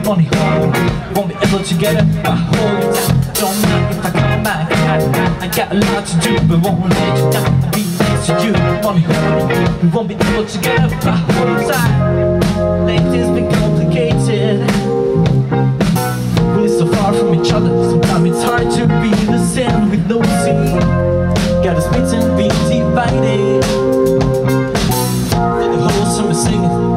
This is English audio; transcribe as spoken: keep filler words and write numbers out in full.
wanna hold you, won't be able to get up, I hold you down. Don't mind if I come back, I, I, I got a lot to do, but won't let you down. I'll be next to you, wanna hold you, we won't be able to get up, I hold you tight. Lately's been complicated, we're so far from each other, sometimes it's hard to be the same with no sea. Got us split and be divided, for the whole summer singing